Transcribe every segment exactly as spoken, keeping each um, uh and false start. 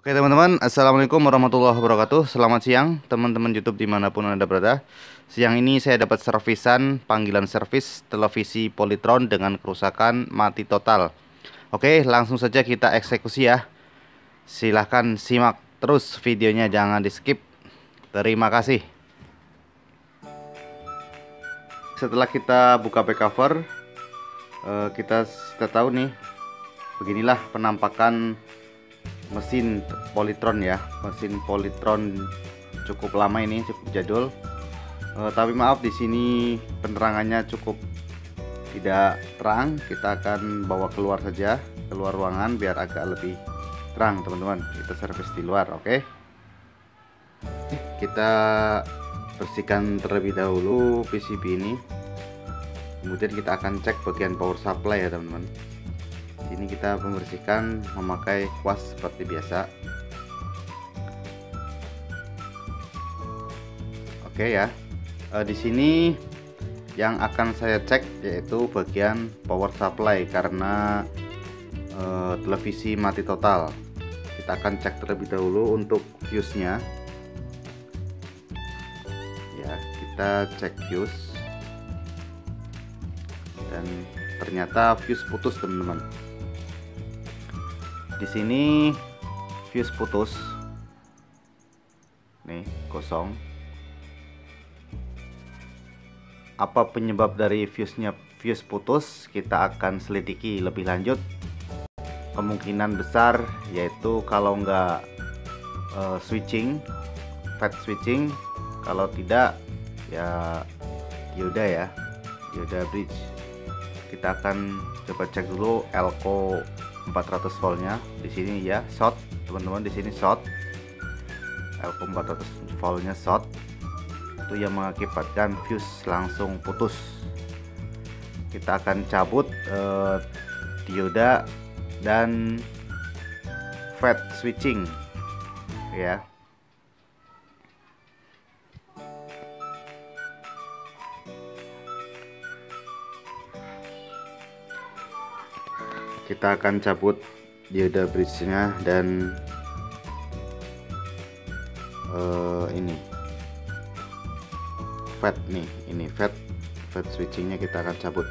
Oke teman-teman, Assalamualaikum warahmatullahi wabarakatuh. Selamat siang teman-teman YouTube dimanapun Anda berada. Siang ini saya dapat servisan panggilan servis televisi Polytron dengan kerusakan mati total. Oke, langsung saja kita eksekusi ya. Silahkan simak terus videonya, jangan di skip. Terima kasih. Setelah kita buka back cover, kita kita tahu nih, beginilah penampakan mesin Polytron ya. Mesin Polytron cukup lama ini, cukup jadul. Uh, tapi maaf, di sini penerangannya cukup tidak terang. Kita akan bawa keluar saja, keluar ruangan biar agak lebih terang teman-teman. Kita servis di luar, oke? Okay? Kita bersihkan terlebih dahulu P C B ini. Kemudian kita akan cek bagian power supply ya teman-teman. Ini kita membersihkan memakai kuas seperti biasa. Oke ya. E, di sini yang akan saya cek yaitu bagian power supply karena e, televisi mati total. Kita akan cek terlebih dahulu untuk fuse-nya. Ya, kita cek fuse. Dan ternyata fuse putus teman-teman. Di sini fuse putus, nih kosong. Apa penyebab dari fuse-nya fuse putus? Kita akan selidiki lebih lanjut. Kemungkinan besar yaitu kalau nggak uh, switching, fat switching. Kalau tidak ya dioda ya, dioda bridge. Kita akan coba cek dulu elko empat ratus voltnya. Di sini ya short teman-teman, di sini short, elko empat ratus voltnya short, itu yang mengakibatkan fuse langsung putus. Kita akan cabut eh, dioda dan fat switching ya. Kita akan cabut dioda bridge-nya dan uh, ini fat nih, ini fat fat switchingnya kita akan cabut.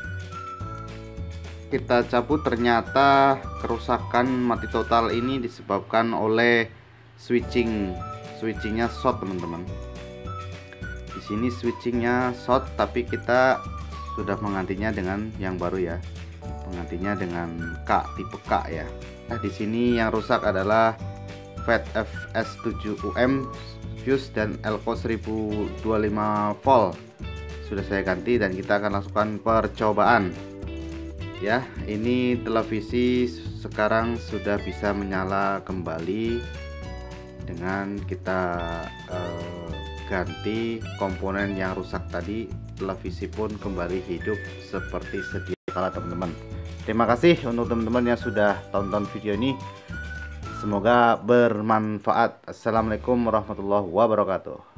Kita cabut, ternyata kerusakan mati total ini disebabkan oleh switching switchingnya short teman-teman. Di sini switchingnya short, tapi kita sudah menggantinya dengan yang baru ya. Menggantinya dengan K, tipe K ya. Nah, di sini yang rusak adalah fat F S tujuh U M fuse dan elko seribu dua puluh lima volt. Sudah saya ganti dan kita akan langsungkan percobaan. Ya, ini televisi sekarang sudah bisa menyala kembali dengan kita eh, ganti komponen yang rusak tadi. Televisi pun kembali hidup seperti sedia kala teman-teman. Terima kasih untuk teman-teman yang sudah tonton video ini. Semoga bermanfaat. Assalamualaikum warahmatullahi wabarakatuh.